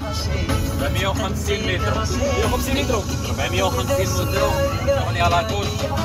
450 متر 150 متر 450 متر تغني على كوش.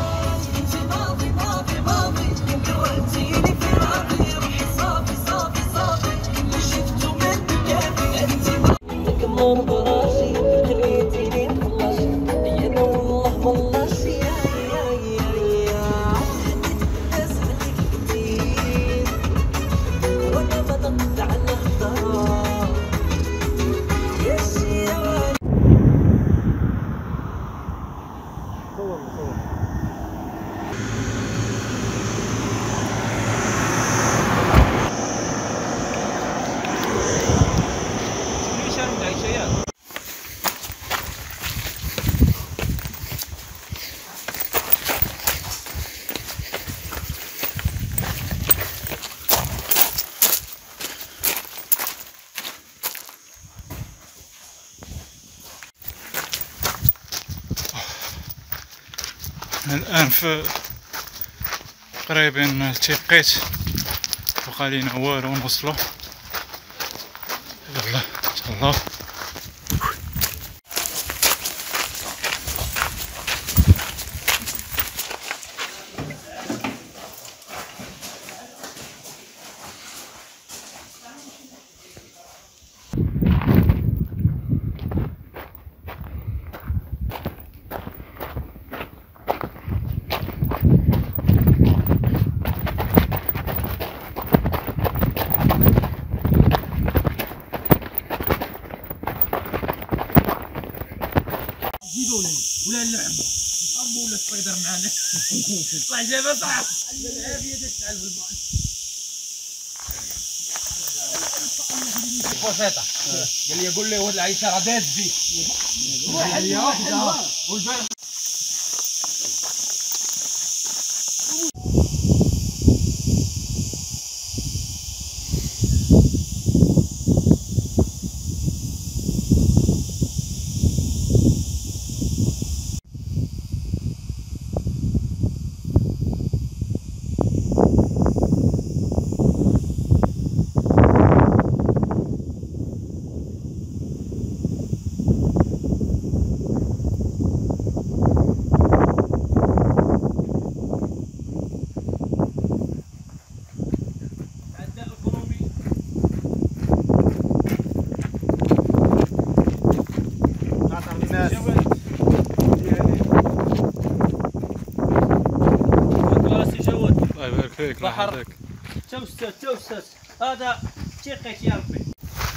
الآن في قريبين تيقيت، بقى لينا والو نوصلو. يلا تهلاو. ولا اللحم نصبوا ولا السبايدر معانا صح جابها صح العافيه تشتعل في البحر بسيطه. قال لي ولد العيشه راه داز فيك والبارح بحر توسس هذا تيقيت يا ربي.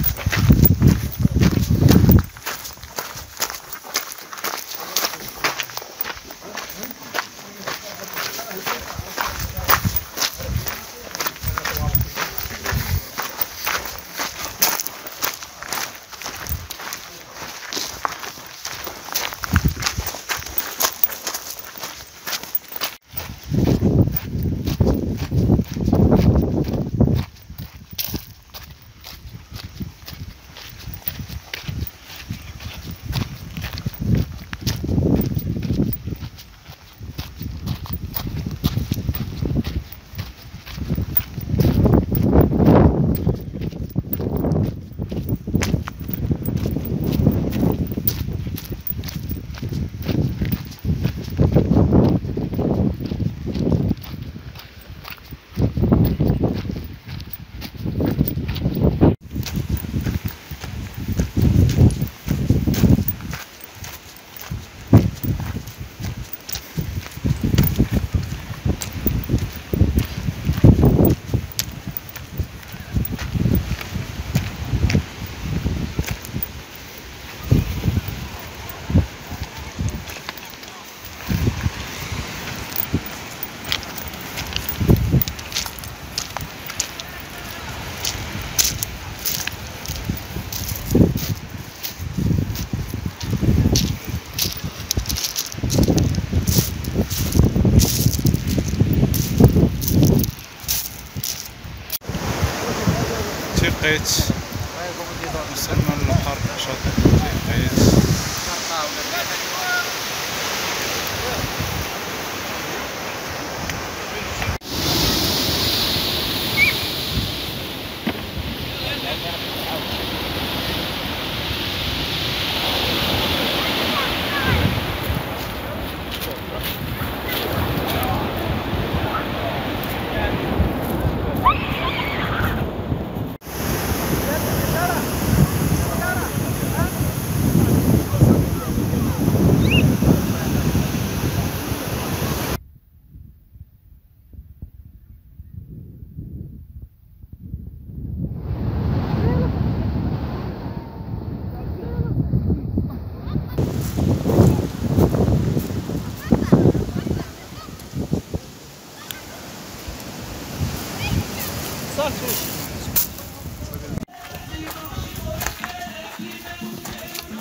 تيقيت وصلنا للبحر شاطئ تيقيت.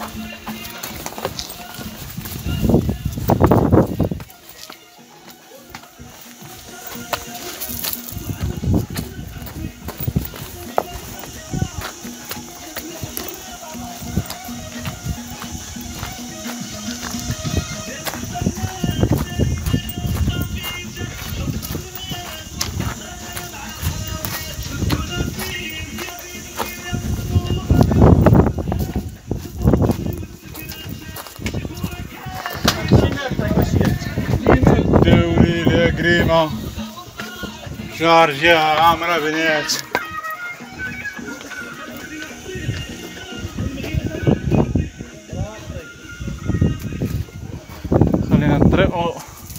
قريمة شهر جهة عامرة بنات. خلينا نطرقو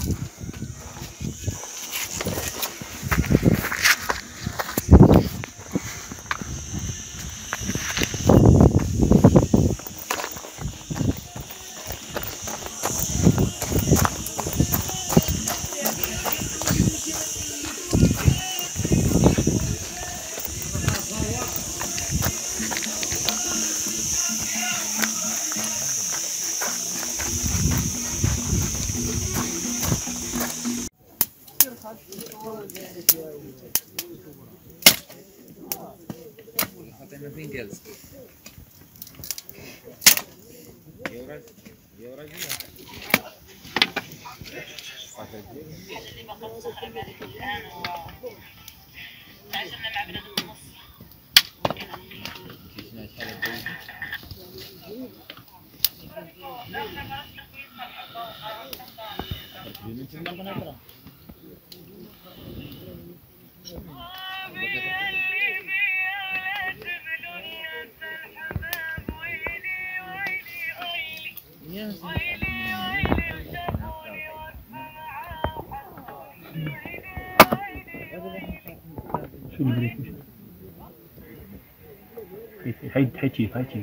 حيتي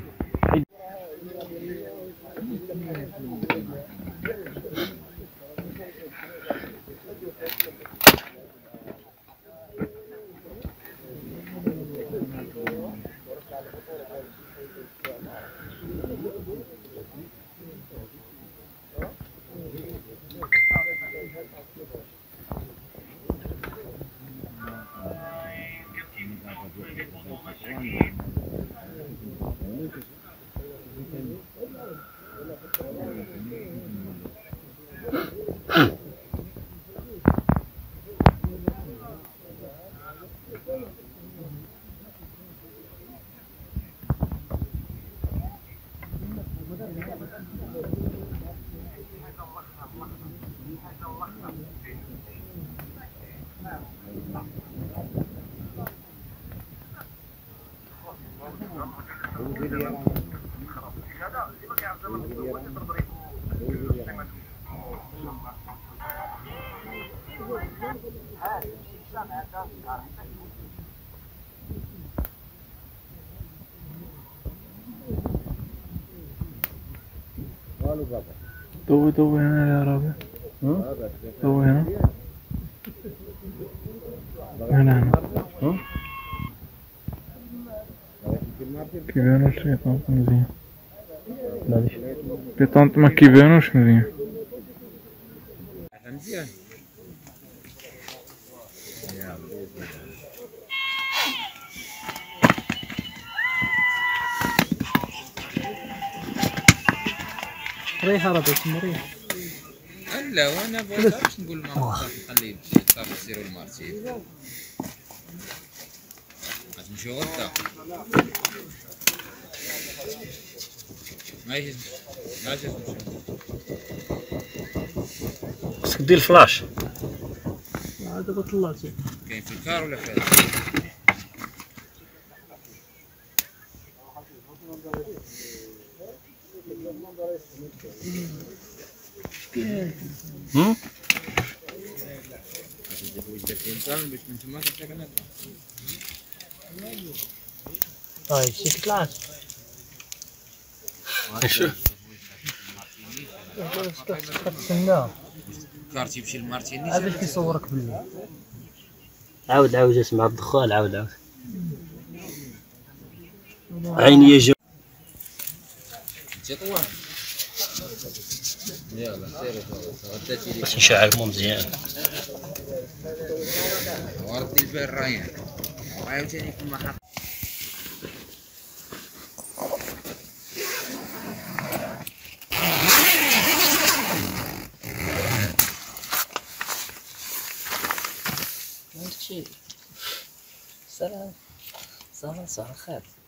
ضوي هنا يا ربي. ضوي هنا هنا كيبانوش بيطونط مزيان. بيطونط ما كيبانوش مزيان. مزيان مريحة راه مريح. لا وانا باش نقول ما نخلي صافي يسيروا المارشي غتمشيو غدا ماشي خصك دير الفلاش. دابا طلعتي كاين في الكار ولا في هذا باش من تما كتاكل. طيب شي طلعت شوف كتسنى كارتي يمشي للمارتيني هذا اللي كيصورك بالله. عاود اسمع الدخان عاود عيني تطوى. يلا سيري غداتي لي. باش نشعلهم مزيان. ورد البال رايح. وعاوتاني كما حط. هادشي سلام صافا خير.